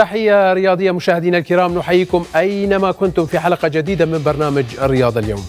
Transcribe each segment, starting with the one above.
تحية رياضية مشاهدينا الكرام، نحييكم أينما كنتم في حلقة جديدة من برنامج الرياضة اليوم.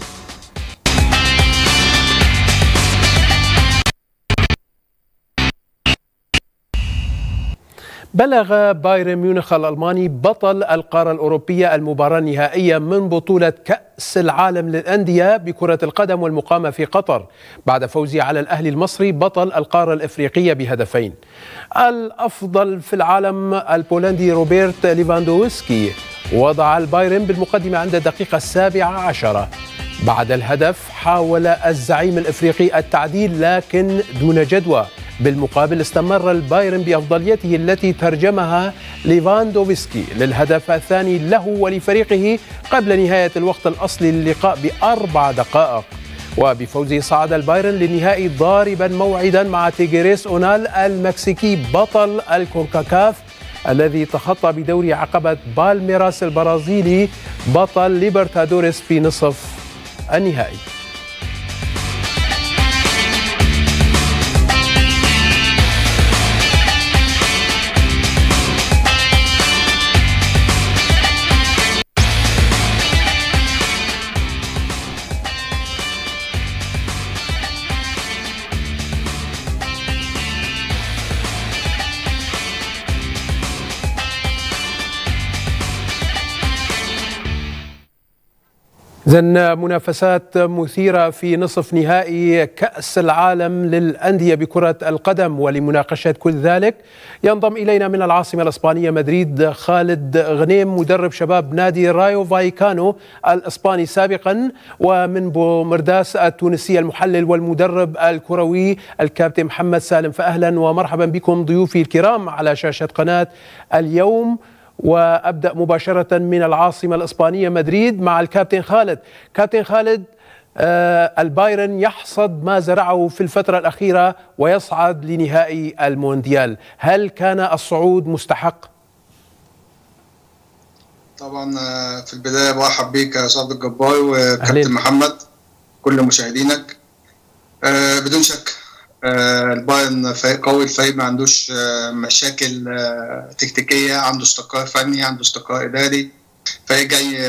بلغ بايرن ميونخ الألماني بطل القارة الأوروبية المباراة النهائية من بطولة كأس العالم للأندية بكرة القدم والمقامة في قطر بعد فوزه على الأهلي المصري بطل القارة الإفريقية بهدفين. الأفضل في العالم البولندي روبرت ليفاندوفسكي وضع البايرن بالمقدمة عند الدقيقة 17. بعد الهدف حاول الزعيم الإفريقي التعديل لكن دون جدوى. بالمقابل استمر البايرن بأفضليته التي ترجمها ليفاندوفسكي للهدف الثاني له ولفريقه قبل نهاية الوقت الأصلي للقاء ب4 دقائق. وبفوزه صعد البايرن للنهائي ضاربا موعدا مع تيغريس أونال المكسيكي بطل الكونكاكاف الذي تخطى بدوري عقبة بالميراس البرازيلي بطل ليبرتادوريس في نصف النهائي. إذن منافسات مثيرة في نصف نهائي كأس العالم للأندية بكرة القدم، ولمناقشة كل ذلك ينضم إلينا من العاصمة الإسبانية مدريد خالد غنيم مدرب شباب نادي رايو فايكانو الإسباني سابقا، ومن بومرداس التونسية المحلل والمدرب الكروي الكابتن محمد سالم. فأهلا ومرحبا بكم ضيوفي الكرام على شاشة قناة اليوم. وأبدأ مباشرة من العاصمة الإسبانية مدريد مع الكابتن خالد. كابتن خالد، البايرن يحصد ما زرعه في الفترة الأخيرة ويصعد لنهائي المونديال، هل كان الصعود مستحق؟ طبعا في البداية برحب بيك يا أستاذ الجبار وكابتن محمد كل مشاهدينك. بدون شك البايرن فريق قوي، الفريق ما عندوش مشاكل تكتيكيه، عنده استقرار فني، عنده استقرار اداري، فريق جاي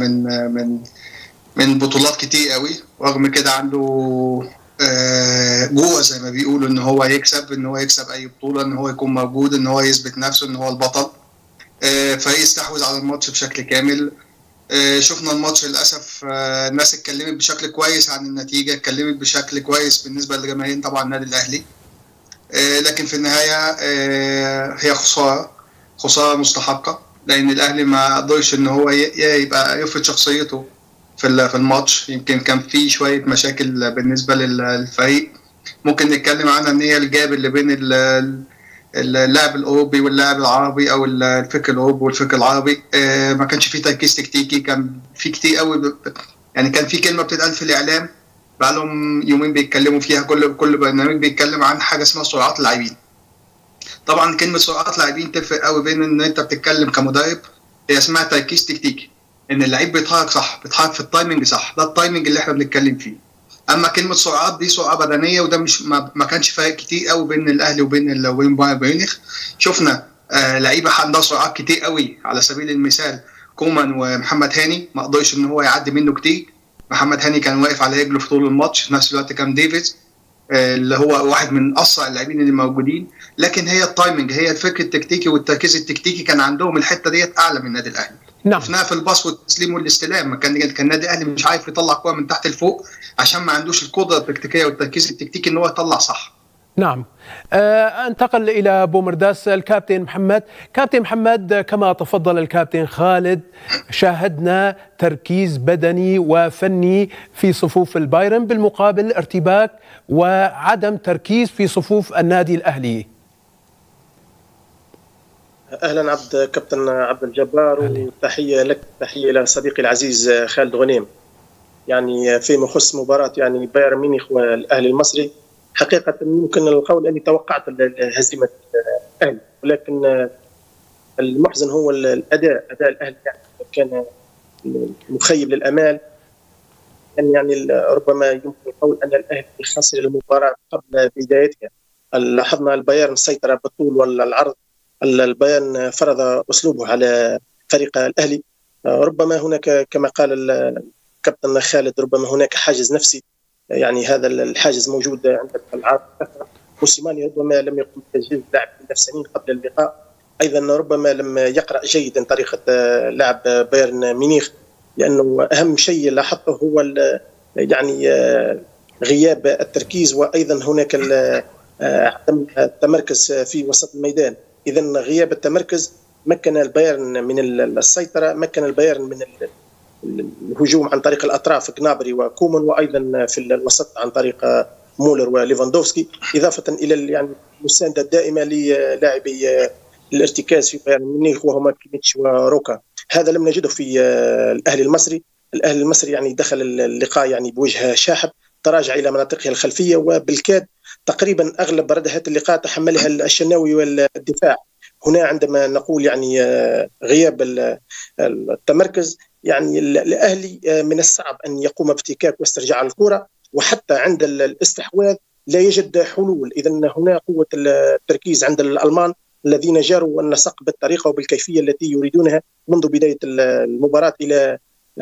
من بطولات كتير قوي، ورغم كده عنده جوه زي ما بيقولوا ان هو يكسب اي بطوله، ان هو يكون موجود، ان هو يثبت نفسه ان هو البطل. فريق استحوذ على الماتش بشكل كامل. شفنا الماتش للاسف الناس اتكلمت بشكل كويس عن النتيجه، اتكلمت بشكل كويس بالنسبه للجماهير طبعا النادي الاهلي، لكن في النهايه هي خساره مستحقه، لان الاهلي ما قدرش ان هو يبقى يفرض شخصيته في الماتش. يمكن كان في شويه مشاكل بالنسبه للفريق ممكن نتكلم عنها، ان هي الجاب اللي بين اللاعب الاوروبي واللاعب العربي، او الفكر الاوروبي والفكر العربي. ما كانش فيه تركيز تكتيكي، كان في كتير قوي، يعني كان في كلمه بتتقال في الاعلام بقى لهم يومين بيتكلموا فيها، كل برنامج بيتكلم عن حاجه اسمها سرعات اللاعبين. طبعا كلمه سرعات لاعبين تفرق قوي بين ان انت بتتكلم كمدرب، هي اسمها تركيز تكتيكي، ان اللعيب بيتحرك صح، بيتحرك في التايمنج صح، ده التايمنج اللي احنا بنتكلم فيه. اما كلمه سرعات دي سرعه بدنيه، وده مش ما كانش فرق كتير قوي بين الاهلي وبين بايرن ميونخ. شفنا لعيبه عندها سرعات كتير قوي، على سبيل المثال كومان ومحمد هاني ما قدرش ان هو يعدي منه كتير. محمد هاني كان واقف على رجله في طول الماتش، في نفس الوقت كان ديفيز اللي هو واحد من اسرع اللاعبين اللي موجودين. لكن هي التايمنج، هي الفكر التكتيكي والتركيز التكتيكي كان عندهم الحته ديت اعلى من النادي الاهلي. نعم. شفناها في الباص والتسليم والاستلام، كان النادي الاهلي مش عارف يطلع كوره من تحت لفوق عشان ما عندوش القدره التكتيكيه والتركيز التكتيكي ان هو يطلع صح. نعم. انتقل الى بومرداس الكابتن محمد. كابتن محمد، كما تفضل الكابتن خالد، شاهدنا تركيز بدني وفني في صفوف البايرن، بالمقابل ارتباك وعدم تركيز في صفوف النادي الاهلي. اهلا كابتن عبد الجبار، وتحيه لك، تحيه لصديقي العزيز خالد غنيم. يعني فيما يخص مباراه يعني بايرن ميونخ والاهلي المصري، حقيقه يمكن القول اني توقعت هزيمه الاهلي، ولكن المحزن هو اداء الاهلي يعني كان مخيب للامال. يعني ربما يمكن القول ان الاهلي خسر المباراه قبل بدايتها. لاحظنا البايرن سيطر بالطول والعرض البيان فرض أسلوبه على فريق الأهلي. ربما هناك كما قال الكابتن خالد ربما هناك حاجز نفسي، يعني هذا الحاجز موجود عند العاب. موسيماني ربما لم يقم بتجهيز لاعب نفسانيين قبل اللقاء، ايضا ربما لم يقرا جيدا طريقه لعب بايرن ميونخ، لانه اهم شيء لاحظته هو يعني غياب التركيز، وايضا هناك عدم التمركز في وسط الميدان. اذا غياب التمركز مكن البايرن من السيطره، مكن البايرن من الهجوم عن طريق الاطراف جنابري وكومان، وايضا في الوسط عن طريق مولر وليفاندوفسكي، اضافه الى يعني المسانده الدائمه للاعبي الارتكاز في بايرن ميونخ وهما كيميتش وروكا. هذا لم نجده في الاهلي المصري. الاهلي المصري يعني دخل اللقاء يعني بوجه شاحب، تراجع الى مناطقه الخلفيه، وبالكاد تقريبا اغلب ردهات اللقاء تحملها الشناوي والدفاع. هنا عندما نقول يعني غياب التمركز، يعني الاهلي من الصعب ان يقوم بافتكاك واسترجاع الكره، وحتى عند الاستحواذ لا يجد حلول. اذا هنا قوه التركيز عند الالمان الذين جاروا النسق بالطريقه وبالكيفيه التي يريدونها منذ بدايه المباراه الى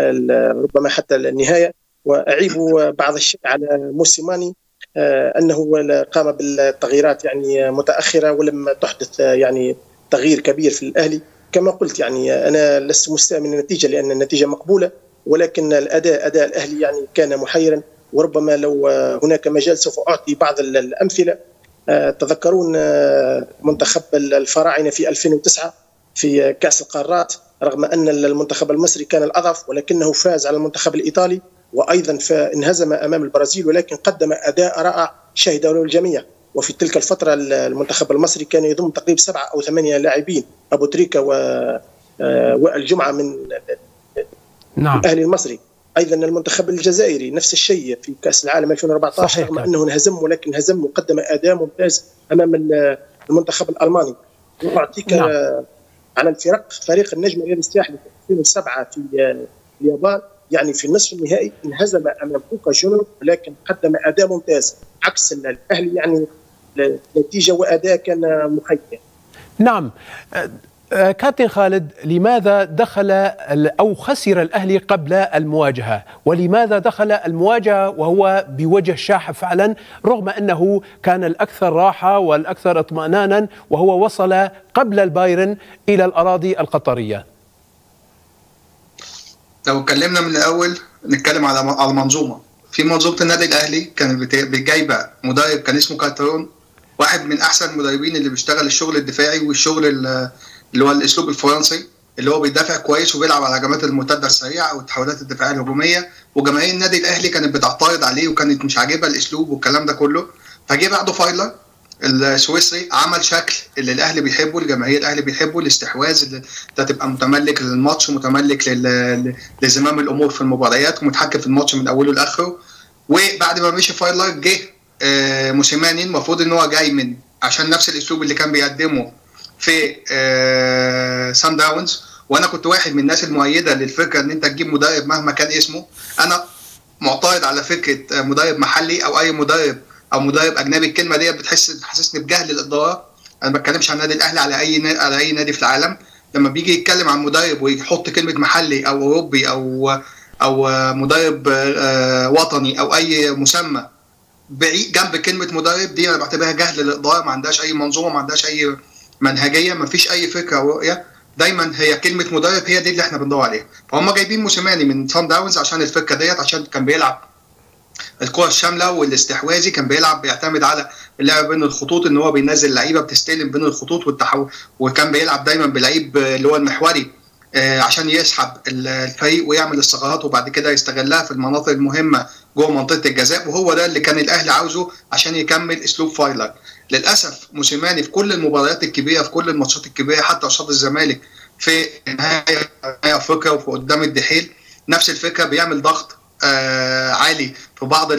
ربما حتى النهايه. واعيب بعض الشيء على موسيماني انه قام بالتغييرات يعني متاخره ولم تحدث يعني تغيير كبير في الاهلي. كما قلت يعني انا لست مستاء من النتيجه لان النتيجه مقبوله، ولكن اداء الاهلي يعني كان محيرا. وربما لو هناك مجال سوف اعطي بعض الامثله. تذكرون منتخب الفراعنه في 2009 في كاس القارات، رغم ان المنتخب المصري كان الاضعف ولكنه فاز على المنتخب الايطالي، وايضا انهزم امام البرازيل، ولكن قدم اداء رائع شهده له الجميع. وفي تلك الفتره المنتخب المصري كان يضم تقريبا 7 أو 8 لاعبين، ابو تريكه والجمعه من الاهلي المصري. ايضا المنتخب الجزائري نفس الشيء في كاس العالم 2014 رغم انه انهزم، ولكن هزم وقدم اداء ممتاز امام المنتخب الالماني. واعطيك على الفرق، فريق النجم الرياضي الساحلي في 2007 في اليابان، يعني في النصف النهائي انهزم امام بوكا جونيورز، ولكن قدم اداء ممتاز عكس الاهلي، يعني نتيجه واداء كان مخيف. نعم كابتن خالد، لماذا دخل أو خسر الأهلي قبل المواجهة؟ ولماذا دخل المواجهة وهو بوجه شاحب فعلا، رغم أنه كان الأكثر راحة والأكثر اطمئنانا وهو وصل قبل البايرن إلى الأراضي القطرية؟ لو اتكلمنا من الأول نتكلم على منظومة. في منظومة النادي الأهلي كانت جايبة مدرب كان اسمه كارترون، واحد من أحسن المدربين اللي بيشتغل الشغل الدفاعي والشغل اللي هو الاسلوب الفرنسي، اللي هو بيدافع كويس وبيلعب على الهجمات المرتده السريعه والتحولات الدفاعيه الهجوميه. وجماهير النادي الاهلي كانت بتعترض عليه وكانت مش عاجبها الاسلوب والكلام ده كله. فجه بعده فايلر السويسري عمل شكل اللي الاهلي بيحبه، الجماهير الاهلي بيحبه، الاستحواذ، اللي انت تبقى متملك للماتش ومتملك لزمام الامور في المباريات ومتحكم في الماتش من اوله لاخره. وبعد ما مشي فايلر جه موسيماني، المفروض ان هو جاي من عشان نفس الاسلوب اللي كان بيقدمه في سان داونز. وانا كنت واحد من الناس المؤيده للفكره ان انت تجيب مدرب مهما كان اسمه. انا معترض على فكره مدرب محلي او اي مدرب او مدرب اجنبي. الكلمه دي بتحسسني بجهل الاداره. انا ما بتكلمش عن النادي الاهلي، على اي نادي في العالم. لما بيجي يتكلم عن مدرب ويحط كلمه محلي او اوروبي او مدرب وطني او اي مسمى بعيد جنب كلمه مدرب، دي انا بعتبرها جهل الاداره. ما عندهاش اي منظومه، ما عندهاش اي منهجيه، ما فيش اي فكره ورؤيه. دايما هي كلمه مدرب هي دي اللي احنا بندور عليها. فهم جايبين موسيماني من سان داونز عشان الفكره ديت، عشان كان بيلعب الكره الشامله والاستحواذي، كان بيعتمد على اللعب بين الخطوط، ان هو بينزل لعيبه بتستلم بين الخطوط والتحول، وكان بيلعب دايما بلعيب اللي هو المحوري عشان يسحب الفريق ويعمل الثغرات وبعد كده يستغلها في المناطق المهمه جوه منطقه الجزاء. وهو ده اللي كان الاهلي عاوزه عشان يكمل اسلوب فايلر. للاسف موسيماني في كل المباريات الكبيره، في كل الماتشات الكبيره، حتى قصاد الزمالك في نهايه افريقيا وفي قدام الدحيل، نفس الفكره، بيعمل ضغط عالي في بعض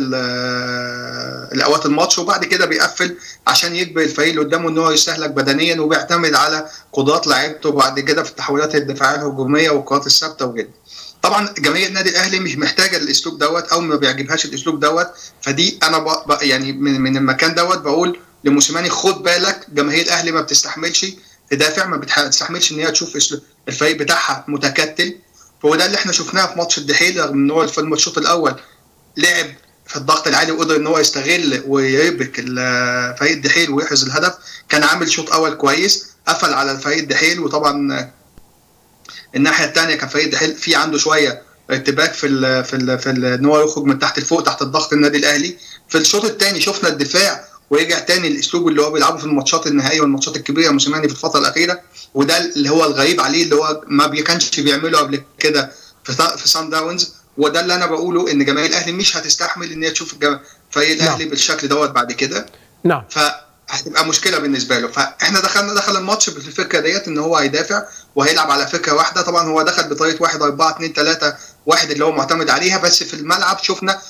الاوقات الماتش، وبعد كده بيقفل عشان يجبر الفريق اللي قدامه ان هو يستهلك بدنيا، وبيعتمد على قدرات لعيبته بعد كده في التحولات الدفاعيه الهجوميه والكرات الثابته وكده. طبعا جماهير النادي الاهلي مش محتاجه الاسلوب دوت او ما بيعجبهاش الاسلوب دوت. فدي انا يعني من المكان دوت بقول لموسيماني خد بالك، جماهير الاهلي ما بتستحملش تدافع، ما بتستحملش ان هي تشوف الفريق بتاعها متكتل. فهو ده اللي احنا شفناه في ماتش الدحيل، رغم ان هو في الشوط الاول لعب في الضغط العالي وقدر ان هو يستغل ويربك فريق الدحيل ويحرز الهدف. كان عامل شوط اول كويس، قفل على فريق الدحيل. وطبعا الناحيه الثانيه كان فريق الدحيل في عنده شويه ارتباك في ان هو يخرج من تحت لفوق تحت الضغط النادي الاهلي. في الشوط الثاني شفنا الدفاع ورجع تاني الاسلوب اللي هو بيلعبه في الماتشات النهائيه والماتشات الكبيره موسيماني في الفتره الاخيره، وده اللي هو الغريب عليه، اللي هو ما كانش بيعمله قبل كده في سان داونز. وده اللي انا بقوله، ان جماهير الاهلي مش هتستحمل ان هي تشوف فريق الاهلي بالشكل دوت بعد كده. نعم. فهتبقى مشكله بالنسبه له. فاحنا دخل الماتش بالفكره ديت ان هو هيدافع وهيلعب على فكره واحده. طبعا هو دخل بطريقه 1-4-2-3-1 اللي هو معتمد عليها، بس في الملعب شفنا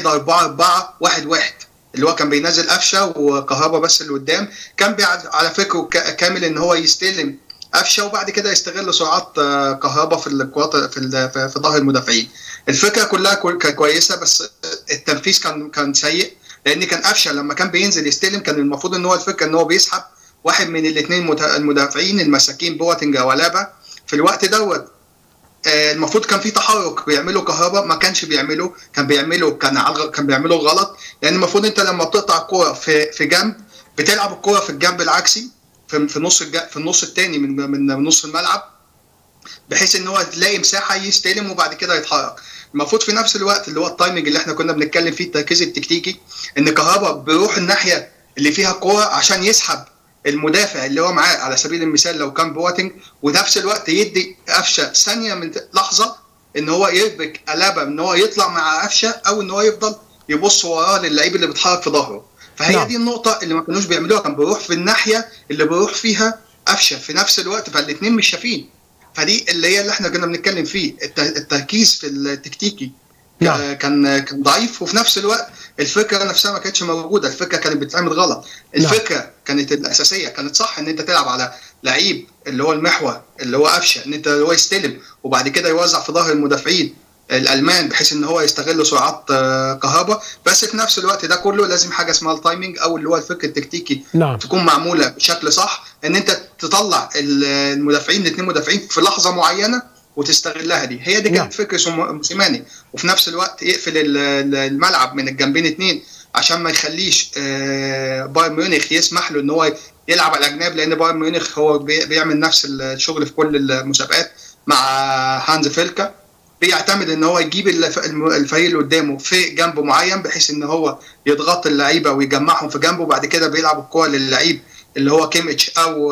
1-4-4-1-1 اللي هو كان بينزل قفشه وكهربا بس اللي قدام. كان على فكره كامل ان هو يستلم قفشه وبعد كده يستغل سرعات كهربا في الكرات في ظهر المدافعين. الفكره كلها كويسه، بس التنفيذ كان سيء، لان كان قفشه لما كان بينزل يستلم كان المفروض ان هو الفكره ان هو بيسحب واحد من الاثنين المدافعين المساكين بواتنج او لابا. في الوقت دوت المفروض كان في تحرك بيعمله كهربا، ما كانش بيعمله، كان بيعمله غلط. لان المفروض انت لما بتقطع الكوره في جنب بتلعب الكوره في الجنب العكسي في النص الثاني من نص الملعب، بحيث ان هو تلاقي مساحه يستلم وبعد كده يتحرك. المفروض في نفس الوقت اللي هو التايمنج اللي احنا كنا بنتكلم فيه، التركيز التكتيكي، ان كهربا بيروح الناحيه اللي فيها الكوره عشان يسحب المدافع اللي هو معاه على سبيل المثال لو كان بواتنج، ونفس الوقت يدي قفشه ثانيه من لحظه ان هو يربك قلبه ان هو يطلع مع قفشه، او ان هو يفضل يبص وراه للعيب اللي بيتحرك في ظهره. فهي دي النقطه اللي ما كانوش بيعملوها، كان بيروح في الناحيه اللي بيروح فيها قفشه في نفس الوقت، فالاثنين مش شايفين. فدي اللي احنا كنا بنتكلم فيه، التركيز في التكتيكي كان ضعيف، وفي نفس الوقت الفكره نفسها ما كانتش موجوده، الفكره كانت بتتعمل غلط. الفكره كانت الاساسيه كانت صح، ان انت تلعب على لعيب اللي هو المحور اللي هو قفشه، ان انت هو يستلم وبعد كده يوزع في ظهر المدافعين الالمان بحيث ان هو يستغل سرعات كهربا. بس في نفس الوقت ده كله لازم حاجه اسمها التايمنج، او اللي هو الفكر التكتيكي تكون معموله بشكل صح، ان انت تطلع المدافعين الاثنين مدافعين في لحظه معينه وتستغلها. هي دي كانت فكره موسيماني. وفي نفس الوقت يقفل الملعب من الجنبين اثنين عشان ما يخليش بايرن ميونخ يسمح له ان هو يلعب على الاجناب، لان بايرن ميونخ هو بيعمل نفس الشغل في كل المسابقات مع هانز فيلكا، بيعتمد ان هو يجيب الفريق اللي قدامه في جنب معين بحيث ان هو يضغط اللعيبه ويجمعهم في جنبه، وبعد كده بيلعب الكوره للعيب اللي هو كيميتش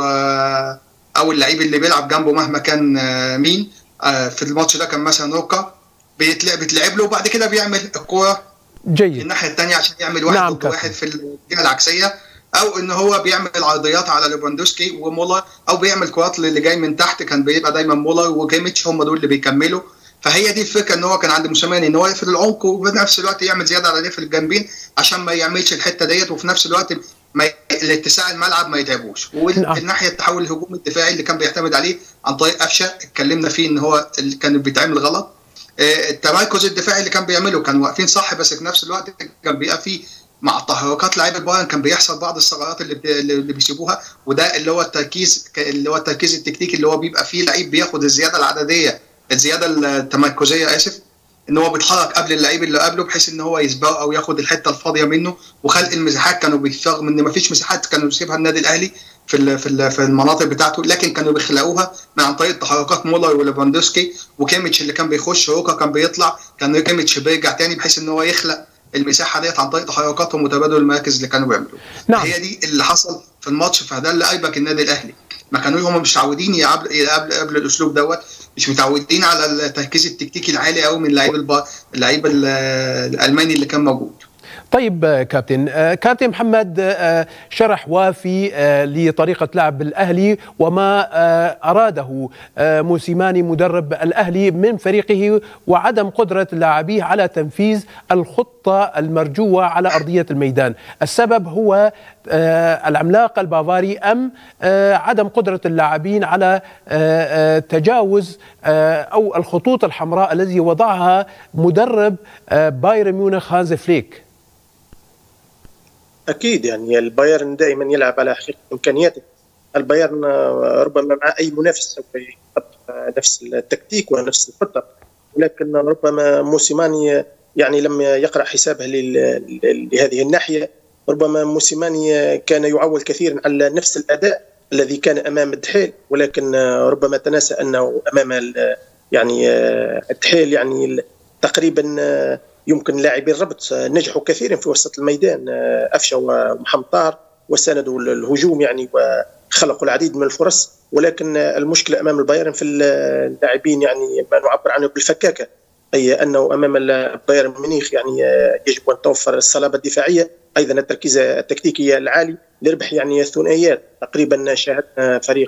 او اللعيب اللي بيلعب جنبه مهما كان مين. في الماتش ده كان مثلا روكا بتلعب له، وبعد كده بيعمل الكوره جيد الناحيه الثانيه عشان يعمل واحد ضد واحد في الجهه العكسيه، او ان هو بيعمل عرضيات على ليفاندوسكي ومولر، او بيعمل كرات اللي جاي من تحت، كان بيبقى دايما مولر وكيميتش هم دول اللي بيكملوا. فهي دي الفكره، ان هو كان عند موسيماني ان هو يقفل العمق وبنفس الوقت يعمل زياده على في الجنبين عشان ما يعملش الحته ديت، وفي نفس الوقت الاتساع الملعب ما يتعبوش. والناحيه التحول الهجومي الدفاعي اللي كان بيعتمد عليه عن طريق قفشه، اتكلمنا فيه ان هو اللي كان بيتعمل غلط. التمركز الدفاعي اللي كان بيعمله كانوا واقفين صح، بس في نفس الوقت كان بيبقى فيه مع تحركات لعيبه بايرن كان بيحصل بعض الثغرات اللي بيسيبوها، وده اللي هو التركيز التكتيكي اللي هو بيبقى فيه لعيب بياخد الزياده العدديه، الزياده التمركزيه ان هو بيتحرك قبل اللعيب اللي قبله بحيث ان هو يسبقه او ياخد الحته الفاضيه منه، وخلق المساحات. كانوا رغم ان ما فيش مساحات كانوا بيسيبها النادي الاهلي في المناطق بتاعته، لكن كانوا بيخلقوها عن طريق تحركات مولر وليفاندوسكي وكيميتش اللي كان بيخش، روكا كان بيطلع، كان كيميتش بيرجع تاني بحيث ان هو يخلق المساحه ديت عن طريق تحركاتهم وتبادل المراكز اللي كانوا بيعملوه. هي دي اللي حصل في الماتش، فده اللي ايبك النادي الاهلي. ما كانوا هم مش متعودين قبل الاسلوب دوت، مش متعودين على التركيز التكتيكي العالي قوي من اللعيب الالماني اللي كان موجود. طيب كابتن محمد شرح وافي لطريقة لعب الأهلي وما أراده موسيماني مدرب الأهلي من فريقه، وعدم قدرة لاعبيه على تنفيذ الخطة المرجوة على أرضية الميدان. السبب هو العملاق البافاري أم عدم قدرة اللاعبين على تجاوز أو الخطوط الحمراء الذي وضعها مدرب بايرن ميونخ هانز فليك؟ اكيد يعني البايرن دائما يلعب على حقيقه امكانياته، البايرن ربما مع اي منافس سوف يحط نفس التكتيك ونفس الخطه، ولكن ربما موسيماني يعني لم يقرا حسابه لهذه الناحيه. ربما موسيماني كان يعول كثيرا على نفس الاداء الذي كان امام الدحيل، ولكن ربما تناسى انه امام يعني الدحيل يعني تقريبا يمكن لاعبي الربط نجحوا كثيرا في وسط الميدان، أفشة ومحمد طاهر، وساندوا الهجوم يعني وخلقوا العديد من الفرص، ولكن المشكلة أمام البايرن في اللاعبين يعني ما نعبر عنه بالفكاكة، أي أنه أمام البايرن ميونخ يعني يجب أن توفر الصلابة الدفاعية، أيضا التركيز التكتيكي العالي لربح يعني الثنائيات. تقريبا شاهدنا فريق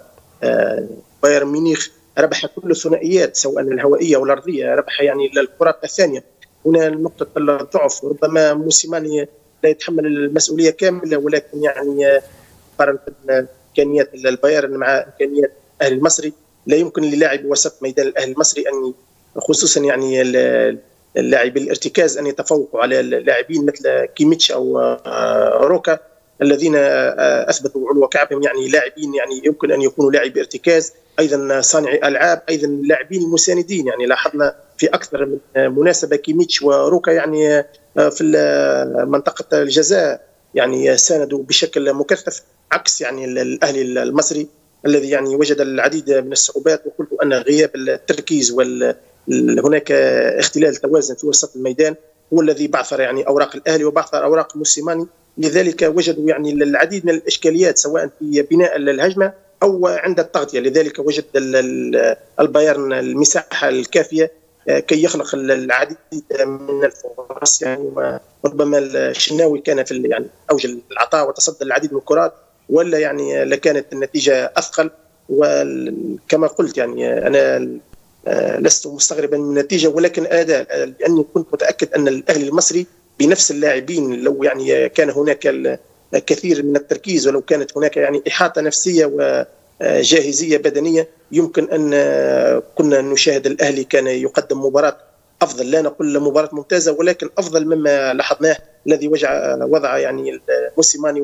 بايرن ميونخ ربح كل الثنائيات سواء الهوائية والأرضية، ربح يعني الكرات الثانية. هنا نقطة الضعف، ربما موسيماني لا يتحمل المسؤولية كاملة، ولكن يعني مقارنة إمكانيات البايرن مع إمكانيات الأهلي المصري لا يمكن للاعب وسط ميدان الأهلي المصري أن خصوصا يعني اللاعبي الارتكاز أن يتفوقوا على اللاعبين مثل كيميتش أو روكا الذين أثبتوا علو كعبهم، يعني لاعبين يعني يمكن أن يكونوا لاعبي ارتكاز، أيضا صانعي ألعاب، أيضا لاعبين المساندين. يعني لاحظنا في أكثر من مناسبة كيميتش وروكا يعني في منطقة الجزاء يعني ساندوا بشكل مكثف، عكس يعني الأهلي المصري الذي يعني وجد العديد من الصعوبات. وقلت أن غياب التركيز هناك اختلال توازن في وسط الميدان هو الذي بعثر يعني أوراق الأهلي وبعثر أوراق موسيماني، لذلك وجدوا يعني العديد من الإشكاليات سواء في بناء الهجمة أو عند التغطية، لذلك وجد البايرن المساحة الكافية كي يخلق العديد من الفرص يعني. وربما الشناوي كان في يعني أوج العطاء وتصدى العديد من الكرات، ولا يعني لكانت النتيجة أثقل. وكما قلت يعني أنا لست مستغربا من النتيجة، ولكن الأداء، لأني كنت متأكد أن الأهلي المصري بنفس اللاعبين لو يعني كان هناك الكثير من التركيز ولو كانت هناك يعني إحاطة نفسية وجاهزية بدنية يمكن أن كنا نشاهد الأهلي كان يقدم مباراة أفضل، لا نقول مباراة ممتازة ولكن أفضل مما لاحظناه الذي وضع يعني موسيماني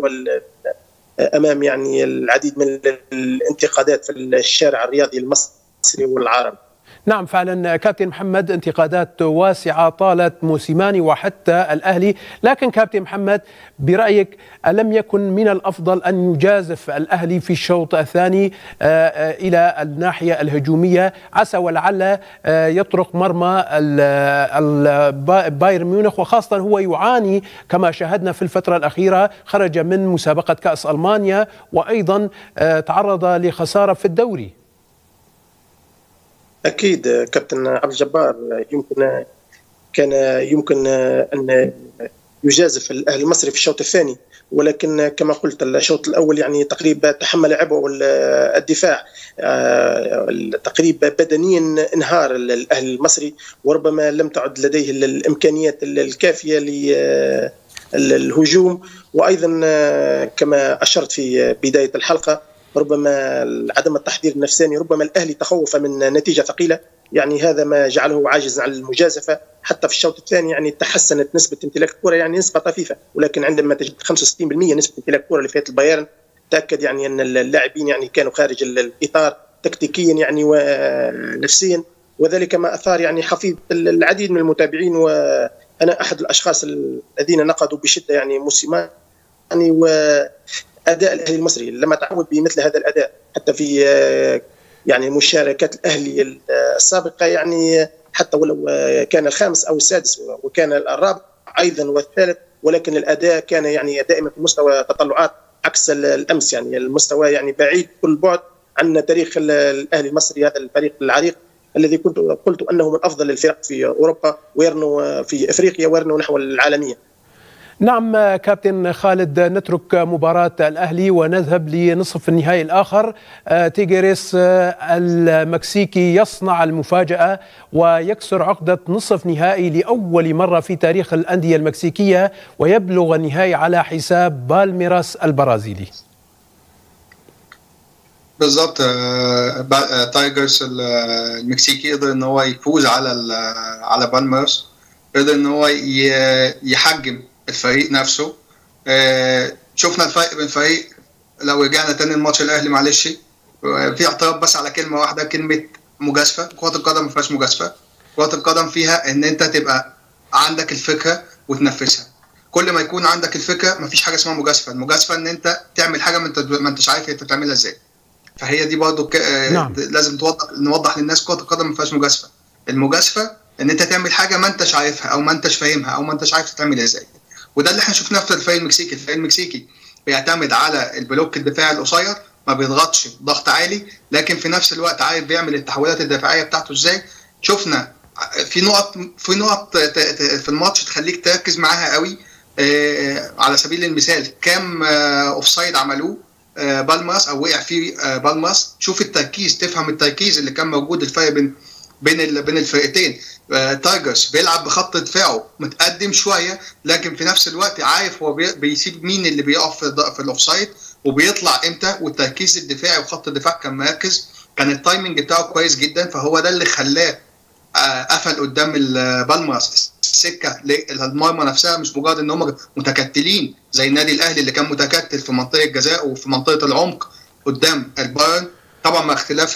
أمام يعني العديد من الانتقادات في الشارع الرياضي المصري والعربي. نعم فعلا كابتن محمد، انتقادات واسعة طالت موسيماني وحتى الأهلي، لكن كابتن محمد برأيك ألم يكن من الأفضل أن يجازف الأهلي في الشوط الثاني إلى الناحية الهجومية، عسى ولعل يطرق مرمى بايرن ميونخ، وخاصة هو يعاني كما شاهدنا في الفترة الأخيرة، خرج من مسابقة كأس ألمانيا وأيضا تعرض لخسارة في الدوري. أكيد كابتن عبد الجبار يمكن أن يجازف الأهلي المصري في الشوط الثاني، ولكن كما قلت الشوط الأول يعني تقريبا تحمل عبء الدفاع، تقريبا بدنيا انهار الأهلي المصري، وربما لم تعد لديه الإمكانيات الكافية للهجوم. وأيضا كما أشرت في بداية الحلقة ربما عدم التحضير النفساني، ربما الأهلي تخوف من نتيجة ثقيلة، يعني هذا ما جعله عاجز عن المجازفة. حتى في الشوط الثاني يعني تحسنت نسبة امتلاك الكرة، يعني نسبة طفيفة، ولكن عندما تجد 65% نسبة امتلاك الكرة لفريق البايرن تأكد يعني أن اللاعبين يعني كانوا خارج الإطار تكتيكيا يعني ونفسيا، وذلك ما أثار يعني حفيظ العديد من المتابعين. وأنا أحد الأشخاص الذين نقدوا بشدة يعني موسيماني أداء الأهلي المصري، لما تعود بمثل هذا الأداء حتى في يعني مشاركات الأهلي السابقة، يعني حتى ولو كان الخامس أو السادس وكان الرابع أيضا والثالث، ولكن الأداء كان يعني دائما في مستوى تطلعات عكس الأمس، يعني المستوى يعني بعيد كل البعد عن تاريخ الأهلي المصري، هذا الفريق العريق الذي قلت أنه من أفضل الفرق في أوروبا ويرنو في أفريقيا ويرنو نحو العالمية. نعم كابتن خالد، نترك مباراة الأهلي ونذهب لنصف النهائي الآخر. تيغيريس المكسيكي يصنع المفاجأة ويكسر عقدة نصف نهائي لأول مرة في تاريخ الأندية المكسيكية، ويبلغ النهائي على حساب بالميراس البرازيلي. بالضبط، تايجرز المكسيكي قدر ان هو يفوز على بالميراس، قدر ان هو يحجم الفريق نفسه. شفنا الفرق بين فريق لو رجعنا تاني الماتش الاهلي، معلش في اعتراض بس على كلمه واحده، كلمه مجازفه. كره القدم ما فيهاش مجازفه، كره القدم فيها ان انت تبقى عندك الفكره وتنفذها. كل ما يكون عندك الفكره مفيش حاجه اسمها مجازفه. المجازفه ان انت تعمل حاجه ما انتش عارف انت بتعملها ازاي. فهي دي برضو نعم. لازم نوضح للناس كره القدم ما فيهاش مجازفه. المجازفه ان انت تعمل حاجه ما انتش عارفها او ما انتش فاهمها او ما انتش عارف تعملها ازاي. وده اللي احنا شفناه في الفريق المكسيكي. الفريق المكسيكي بيعتمد على البلوك الدفاعي القصير، ما بيضغطش ضغط عالي، لكن في نفس الوقت عارف بيعمل التحولات الدفاعيه بتاعته ازاي. شفنا في نقط في الماتش تخليك تركز معاها قوي. على سبيل المثال كام اوفسايد عملوه بالماس او وقع فيه بالماس. شوف التركيز، تفهم التركيز اللي كان موجود، الفرق بين الفرقتين. تايجرز بيلعب بخط دفاعه متقدم شويه، لكن في نفس الوقت عارف هو بيسيب مين اللي بيقف في الاوفسايد وبيطلع امتى، والتركيز الدفاعي وخط الدفاع كان مركز، كان التايمنج بتاعه كويس جدا. فهو ده اللي خلاه قفل قدام البالماس السكه للمرمى نفسها، مش مجرد ان هم متكتلين زي النادي الاهلي اللي كان متكتل في منطقه الجزاء وفي منطقه العمق قدام البايرن. طبعا مع اختلاف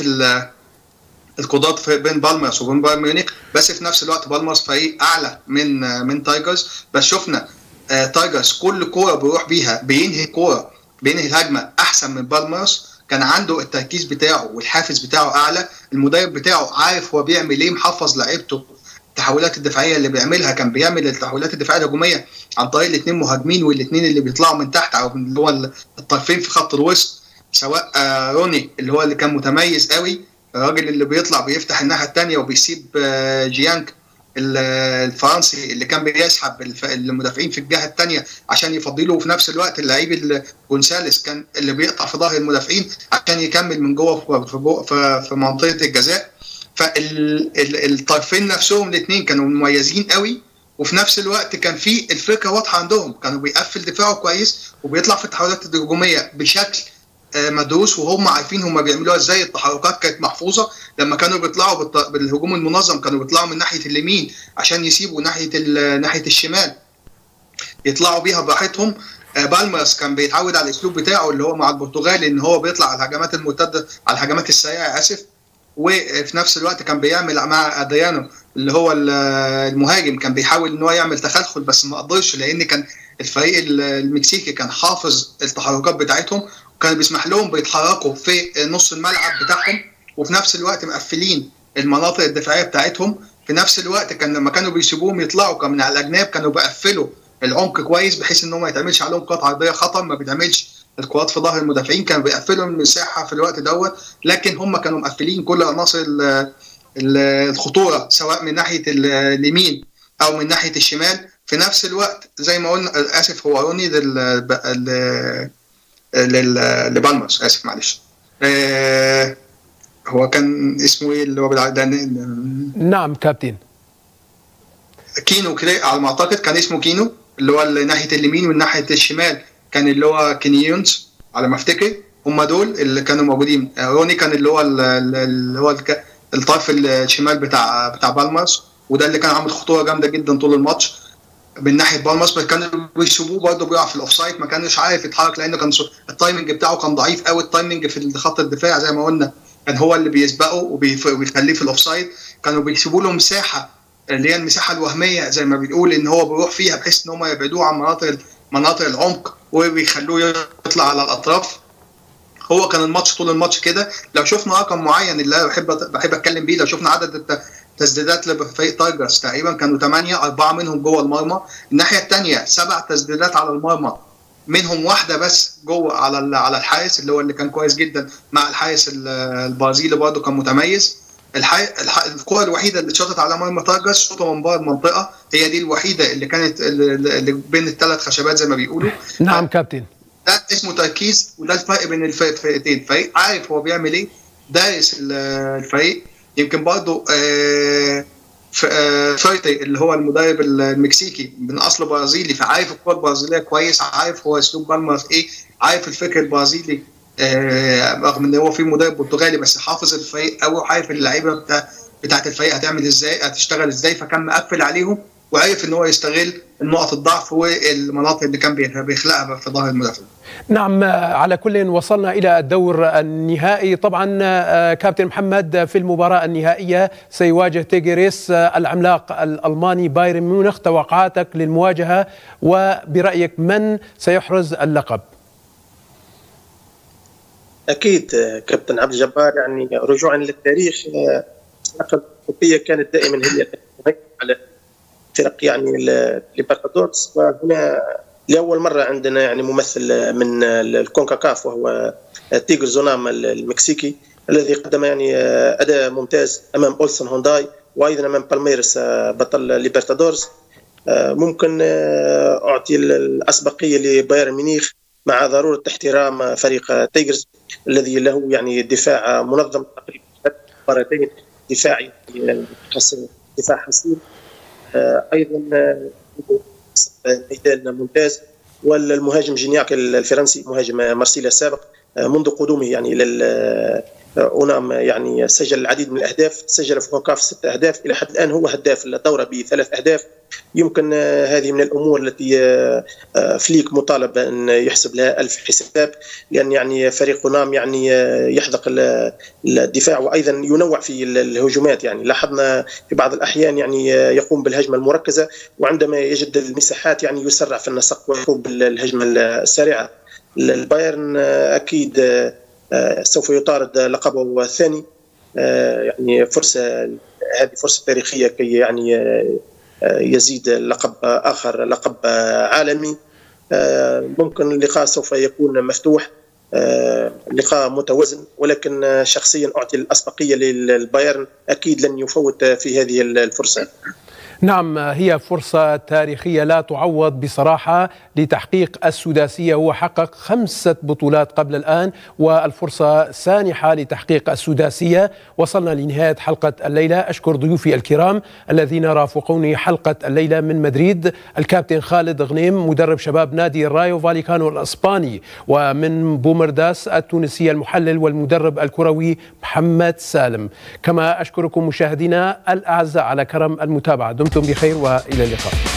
القدرات بين بالماس وبين بايرن ميونخ، بس في نفس الوقت بالماس فريق اعلى من تايجرز. بس شفنا تايجرز كل كوره بيروح بيها بينهي الهجمه احسن من بالماس. كان عنده التركيز بتاعه والحافز بتاعه اعلى. المدرب بتاعه عارف هو بيعمل ايه، محفظ لعيبته. التحولات الدفاعيه اللي بيعملها، كان بيعمل التحولات الدفاعيه الهجوميه عن طريق الاثنين مهاجمين والاثنين اللي بيطلعوا من تحت او اللي هو الطرفين في خط الوسط، سواء روني اللي هو اللي كان متميز قوي، الراجل اللي بيطلع بيفتح الناحيه الثانيه وبيسيب جيانك الفرنسي اللي كان بيسحب المدافعين في الجهه الثانيه عشان يفضلوا، وفي نفس الوقت اللعيب جونساليس كان اللي بيقطع في ظهر المدافعين عشان يكمل من جوه في منطقه الجزاء. فالطرفين نفسهم الاثنين كانوا مميزين قوي، وفي نفس الوقت كان في الفكره واضحه عندهم، كانوا بيقفل دفاعه كويس وبيطلع في التحولات الهجوميه بشكل مدروس، وهم عارفين هم بيعملوها ازاي. التحركات كانت محفوظه. لما كانوا بيطلعوا بالهجوم المنظم كانوا بيطلعوا من ناحيه اليمين عشان يسيبوا ناحيه الشمال يطلعوا بيها براحتهم. بالماس كان بيتعود على الاسلوب بتاعه اللي هو مع البرتغال، ان هو بيطلع على الهجمات المرتده، على الهجمات السريعه وفي نفس الوقت كان بيعمل مع ادريانو اللي هو المهاجم، كان بيحاول ان هو يعمل تخلخل بس ما قدرش، لان كان الفريق المكسيكي كان حافظ التحركات بتاعتهم، وكان بيسمح لهم بيتحركوا في نص الملعب بتاعهم، وفي نفس الوقت مقفلين المناطق الدفاعيه بتاعتهم. في نفس الوقت كان لما كانوا بيسيبوهم يطلعوا كان من على الاجناب كانوا بيقفلوا العمق كويس، بحيث ان هم ما يتعملش عليهم قطع عرضيه خطر، ما بيتعملش الكرات في ظهر المدافعين، كانوا بيقفلوا المساحه في الوقت دوت. لكن هم كانوا مقفلين كل عناصر الخطوره سواء من ناحيه اليمين او من ناحيه الشمال. في نفس الوقت زي ما قلنا، اسف هو روني لبالماس، اسف معلش، هو كان اسمه ايه اللي هو نعم كابتن كينو كده على ما اعتقد، كان اسمه كينو اللي هو ناحيه اليمين والناحيه الشمال كان اللي هو كينيونز على ما افتكر. هم دول اللي كانوا موجودين. روني كان اللي هو الطرف الشمال بتاع بالماس، وده اللي كان عامل خطوره جامده جدا طول الماتش من ناحيه بالماس. بس كانوا بيسيبوه برضه بيقع في الاوفسايد، ما كانش عارف يتحرك لانه كان التايمنج بتاعه كان ضعيف قوي. التايمنج في خط الدفاع زي ما قلنا كان هو اللي بيسبقه وبيخليه في الاوفسايد. كانوا بيسيبوا له مساحه اللي هي المساحه الوهميه زي ما بنقول ان هو بيروح فيها، بحيث ان هم يبعدوه عن مناطق العمق وبيخلوه يطلع على الاطراف. هو كان الماتش طول الماتش كده. لو شفنا رقم معين اللي انا بحب اتكلم بيه، لو شفنا عدد التسديدات لفريق تايجرز تقريبا كانوا 8، 4 منهم جوه المرمى. الناحيه الثانيه 7 تسديدات على المرمى، منهم واحده بس جوه على الحارس اللي كان كويس جدا مع الحارس البرازيلي برضه كان متميز. الكره الوحيده اللي اتشاطت على مرمى تايجرز شوطه من بره المنطقه، هي دي الوحيده اللي كانت اللي بين الثلاث خشبات زي ما بيقولوا. نعم كابتن، ده اسمه تركيز، وده الفرق بين الفرقتين. فريق عارف هو بيعمل ايه، دارس الفريق. يمكن برضه فيرتي اللي هو المدرب المكسيكي من اصل برازيلي، فعارف الكره البرازيليه كويس، عارف هو اسلوب بالماس ايه، عارف الفكر البرازيلي. رغم ان هو في مدرب برتغالي بس حافظ الفريق قوي، وعارف اللعيبه بتاعت الفريق هتعمل ازاي، هتشتغل ازاي، فكان مقفل عليهم وعارف ان هو يستغل النقط الضعف والمناطق اللي كان بيخلقها في ظهر المدافع. نعم، على كل وصلنا إلى الدور النهائي. طبعا كابتن محمد، في المباراة النهائية سيواجه تيغيريس العملاق الألماني بايرن ميونخ. توقعاتك للمواجهة، وبرأيك من سيحرز اللقب؟ أكيد كابتن عبد الجبار، يعني رجوعا للتاريخ اللقب الأوروبية كانت دائما هي على فرق يعني ليبرتادورس، وهنا لأول مرة عندنا يعني ممثل من الكونكاكاف وهو تيجر زونام المكسيكي، الذي قدم يعني أداء ممتاز أمام أولسن هونداي وأيضا أمام بالميرس بطل ليبرتادورس. ممكن أعطي الأسبقية لبايرن ميونخ مع ضرورة احترام فريق تيجرز الذي له يعني دفاع منظم تقريبا مرتين، دفاعي دفاع حصين، ايضا ميدان ممتاز. والمهاجم جينياك الفرنسي مهاجم مارسيليا السابق منذ قدومه يعني أونام يعني سجل العديد من الأهداف، سجل في كونكاف 6 أهداف، إلى حد الآن هو هداف الدورة ب3 أهداف. يمكن هذه من الأمور التي فليك مطالب أن يحسب لها 1000 حساب، لأن يعني فريق أونام يعني يحدق الدفاع وأيضا ينوع في الهجومات. يعني لاحظنا في بعض الأحيان يعني يقوم بالهجمة المركزة، وعندما يجد المساحات يعني يسرع في النسق ويقوم بالهجمة السريعة. البايرن أكيد سوف يطارد لقبه الثاني، يعني فرصة، هذه فرصة تاريخية كي يعني يزيد لقب آخر، لقب عالمي. ممكن اللقاء سوف يكون مفتوح، لقاء متوازن، ولكن شخصيا أعطي الأسبقية للبايرن، أكيد لن يفوت في هذه الفرصة. نعم، هي فرصة تاريخية لا تعوض بصراحة لتحقيق السداسية. هو حقق 5 بطولات قبل الآن، والفرصة سانحة لتحقيق السداسية. وصلنا لنهاية حلقة الليلة. أشكر ضيوفي الكرام الذين رافقوني حلقة الليلة. من مدريد الكابتن خالد غنيم مدرب شباب نادي الرايو فاليكانو الإسباني، ومن بومرداس التونسية المحلل والمدرب الكروي محمد سالم. كما أشكركم مشاهدينا الأعزاء على كرم المتابعة. دمتم بخير وإلى اللقاء.